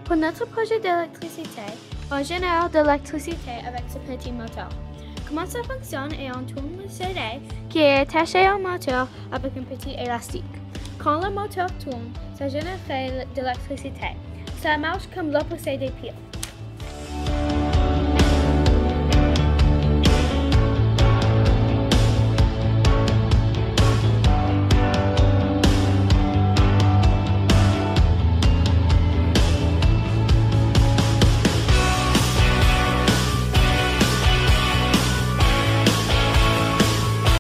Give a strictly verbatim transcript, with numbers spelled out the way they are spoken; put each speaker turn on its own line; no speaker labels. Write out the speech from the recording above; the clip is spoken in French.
Pour notre projet d'électricité, on génère de l'électricité avec ce petit moteur. Comment ça fonctionne est on tourne le C D qui est attaché au moteur avec un petit élastique. Quand le moteur tourne, ça génère de l'électricité. Ça marche comme l'opposé des piles.